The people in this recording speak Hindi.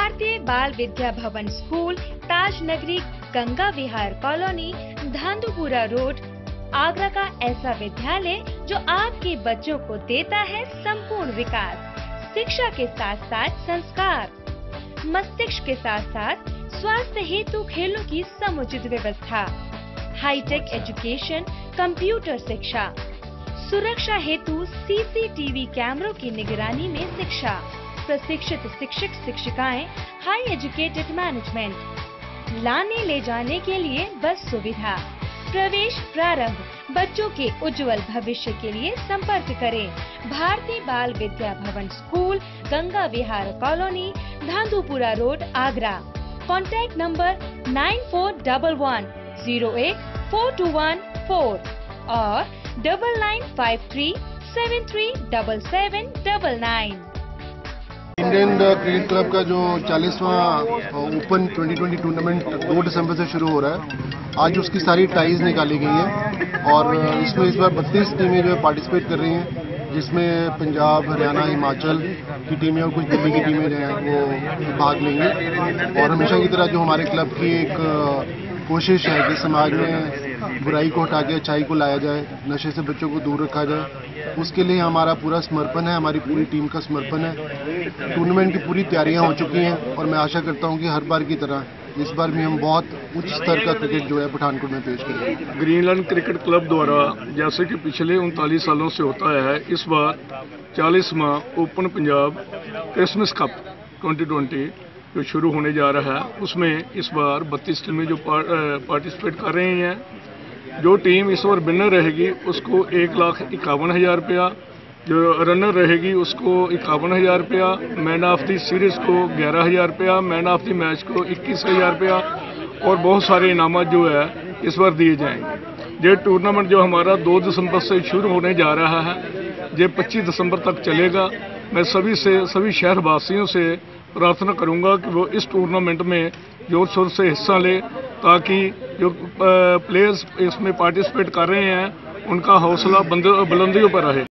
भारतीय Bal Vidya Bhavan school, Taj Nagari, Ganga Vihar colony, Dhandhupura road, Agra का ऐसा विद्यालय जो आपके बच्चों को देता है संपूर्ण विकास, शिक्षा के साथ साथ संस्कार, मस्तिष्क के साथ साथ स्वास्थ्य हेतु खेलों की समुचित व्यवस्था, हाईटेक एजुकेशन, कंप्यूटर शिक्षा, सुरक्षा हेतु सीसीटीवी कैमरों की निगरानी में शिक्षा, प्रशिक्षित शिक्षक शिक्षिकाएं, हाई एजुकेटेड मैनेजमेंट, लाने ले जाने के लिए बस सुविधा, प्रवेश प्रारंभ, बच्चों के उज्जवल भविष्य के लिए संपर्क करें भारतीय Bal Vidya Bhavan school, Ganga Vihar colony, Dhandhupura road, Agra. Contact number 9411084214 और 9953737799। इंडियन क्रिकेट क्लब का जो 40वां ओपन 2020 टूर्नामेंट 2 दिसंबर से शुरू हो रहा है। आज उसकी सारी टाइज निकाली गई हैं और इसमें इस बार 32 टीमें जो है पार्टिसिपेट कर रही हैं, जिसमें पंजाब, हरियाणा, हिमाचल की टीमें और कुछ दिल्ली की टीमें जो हैं वो भाग लेंगी। और हमेशा की तरह जो हमारे क्लब की एक कोशिश है कि समाज में बुराई को हटा के अच्छाई को लाया जाए, नशे से बच्चों को दूर रखा जाए, उसके लिए हमारा पूरा समर्पण है, हमारी पूरी टीम का समर्पण है। टूर्नामेंट की पूरी तैयारियां हो चुकी हैं और मैं आशा करता हूं कि हर बार की तरह इस बार भी हम बहुत उच्च स्तर का क्रिकेट जो है पठानकोट में पेश करेंगे। ग्रीनलैंड क्रिकेट क्लब द्वारा जैसे कि पिछले 39 सालों से होता है, इस बार 40वां ओपन पंजाब क्रिसमस कप 2020 जो शुरू होने जा रहा है, उसमें इस बार 32 टीमें जो पार्टिसिपेट कर रही हैं। जो टीम इस बार विनर रहेगी उसको 1,51,000 रुपया, जो रनर रहेगी उसको 51,000 रुपया, मैन ऑफ द सीरीज को 11,000 रुपया, मैन ऑफ द मैच को 21,000 रुपया और बहुत सारे इनाम जो है इस बार दिए जाएंगे। ये टूर्नामेंट जो हमारा 2 दिसंबर से शुरू होने जा रहा है, ये 25 दिसंबर तक चलेगा। मैं सभी शहरवासियों से प्रार्थना करूंगा कि वो इस टूर्नामेंट में जोर शोर से हिस्सा लें, ताकि जो प्लेयर्स इसमें पार्टिसिपेट कर रहे हैं उनका हौसला बुलंदियों पर रहे।